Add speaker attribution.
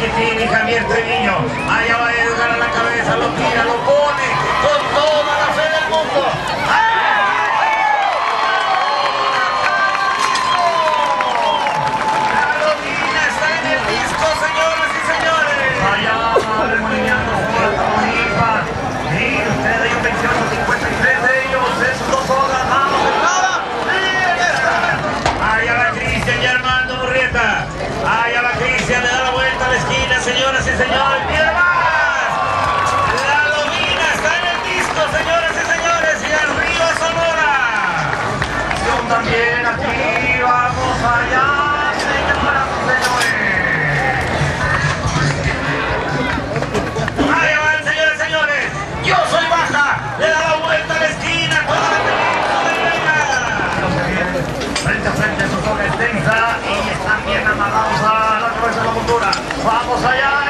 Speaker 1: Chiquitín y Javier Treviño. Allá va Edgar a la cabeza, lo tira, lo pone con toda la fe del mundo. La Lobina está en el disco, señoras y señores. Allá va remolineando fuerte Bonifa. Mire usted, hay un 28-53 de ellos. Estos dos ganados de nada. Allá va Cristian y Armando Murrieta. Allá va Cristian, le da la vuelta a la esquina, señoras y señores. ¡Mira más! La Lobina está en el disco, señoras y señores. Y arriba Sonora. También aquí, vamos allá, señoras y señores. Allá van, señores y señores. Yo soy Baja. Le da la vuelta a la esquina. Toda la película. Frente a frente, su zona extensa y están bien amarrados a la cabeza de la montura. Vamos allá.